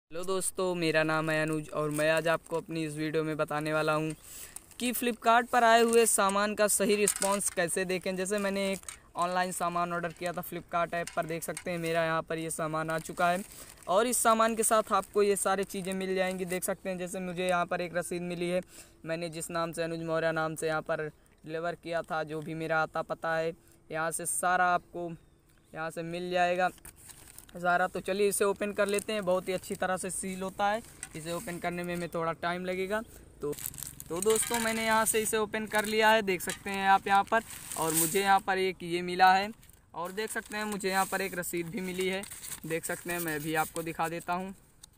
Hello दोस्तों, मेरा नाम है अनुज और मैं आज आपको अपनी इस वीडियो में बताने वाला हूं कि फ़्लिपकार्ट पर आए हुए सामान का सही रिस्पांस कैसे देखें। जैसे मैंने एक ऑनलाइन सामान ऑर्डर किया था फ़्लिपकार्ट ऐप पर, देख सकते हैं मेरा यहाँ पर ये सामान आ चुका है और इस सामान के साथ आपको ये सारी चीज़ें मिल जाएंगी। देख सकते हैं जैसे मुझे यहाँ पर एक रसीद मिली है, मैंने जिस नाम से अनुज मौर्य नाम से यहाँ पर डिलीवर किया था, जो भी मेरा आता पता है यहाँ से सारा आपको यहाँ से मिल जाएगा सारा। तो चलिए इसे ओपन कर लेते हैं। बहुत ही अच्छी तरह से सील होता है, इसे ओपन करने में थोड़ा टाइम लगेगा। तो दोस्तों मैंने यहाँ से इसे ओपन कर लिया है, देख सकते हैं आप यहाँ पर। और मुझे यहाँ पर एक ये मिला है और देख सकते हैं मुझे यहाँ पर एक रसीद भी मिली है, देख सकते हैं। मैं भी आपको दिखा देता हूँ।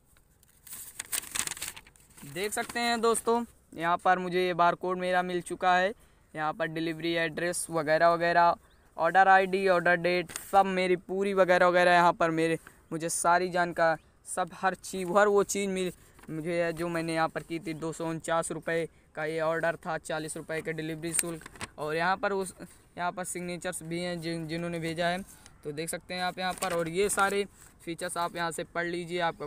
देख सकते हैं दोस्तों यहाँ पर मुझे ये बारकोड मेरा मिल चुका है। यहाँ पर डिलीवरी एड्रेस वगैरह वगैरह, ऑर्डर आईडी, ऑर्डर डेट, सब मेरी पूरी वगैरह वगैरह यहाँ पर मुझे सारी जानकारी, सब हर वो चीज़ मुझे जो मैंने यहाँ पर की थी। 249 रुपये का ये ऑर्डर था, 40 रुपये का डिलीवरी शुल्क, और यहाँ पर सिग्नेचर्स भी हैं जिन्होंने भेजा है। तो देख सकते हैं आप यहाँ पर। और ये सारे फीचर्स आप यहाँ से पढ़ लीजिए। आपका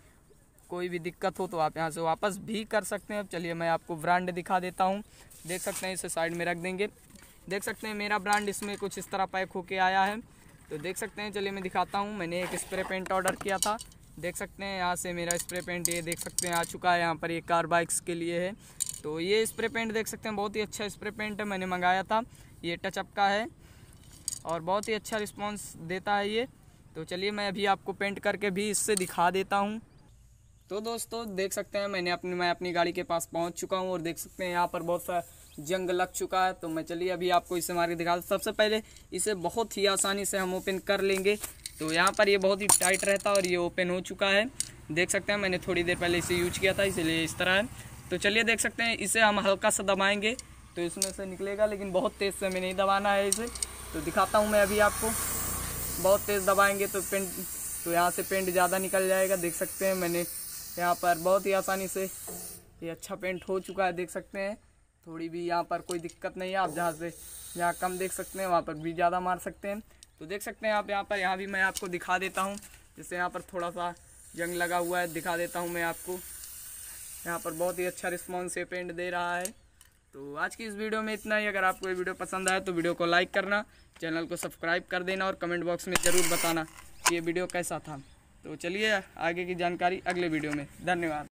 कोई भी दिक्कत हो तो आप यहाँ से वापस भी कर सकते हैं। अब चलिए मैं आपको ब्रांड दिखा देता हूँ। देख सकते हैं, इसे साइड में रख देंगे। देख सकते हैं मेरा ब्रांड इसमें कुछ इस तरह पैक होके आया है। तो देख सकते हैं, चलिए मैं दिखाता हूँ। मैंने एक स्प्रे पेंट ऑर्डर किया था, देख सकते हैं यहाँ से मेरा स्प्रे पेंट ये देख सकते हैं आ चुका है। यहाँ पर ये कार बाइक्स के लिए है। तो ये स्प्रे पेंट देख सकते हैं, बहुत ही अच्छा स्प्रे पेंट है, मैंने मंगाया था। ये टचअप का है और बहुत ही अच्छा रिस्पॉन्स देता है ये। तो चलिए मैं अभी आपको पेंट करके भी इससे दिखा देता हूँ। तो दोस्तों देख सकते हैं मैं अपनी गाड़ी के पास पहुंच चुका हूं और देख सकते हैं यहाँ पर बहुत सा जंग लग चुका है। तो मैं चलिए अभी आपको इसे मार के दिखा। सबसे पहले इसे बहुत ही आसानी से हम ओपन कर लेंगे। तो यहाँ पर ये बहुत ही टाइट रहता है और ये ओपन हो चुका है, देख सकते हैं। मैंने थोड़ी देर पहले इसे यूज किया था, इसलिए इस तरह है। तो चलिए देख सकते हैं, इसे हम हल्का सा दबाएँगे तो इसमें से निकलेगा, लेकिन बहुत तेज़ से हमें नहीं दबाना है इसे। तो दिखाता हूँ मैं अभी आपको। बहुत तेज़ दबाएँगे तो यहाँ से पेंट ज़्यादा निकल जाएगा। देख सकते हैं मैंने यहाँ पर बहुत ही आसानी से ये अच्छा पेंट हो चुका है, देख सकते हैं। थोड़ी भी यहाँ पर कोई दिक्कत नहीं है। आप जहाँ कम देख सकते हैं वहाँ पर भी ज़्यादा मार सकते हैं। तो देख सकते हैं आप यहाँ भी मैं आपको दिखा देता हूँ। जैसे यहाँ पर थोड़ा सा जंग लगा हुआ है, दिखा देता हूँ मैं आपको। यहाँ पर बहुत ही अच्छा रिस्पॉन्स ये पेंट दे रहा है। तो आज की इस वीडियो में इतना ही। अगर आपको ये वीडियो पसंद आए तो वीडियो को लाइक करना, चैनल को सब्सक्राइब कर देना और कमेंट बॉक्स में ज़रूर बताना कि ये वीडियो कैसा था। तो चलिए आगे की जानकारी अगले वीडियो में। धन्यवाद।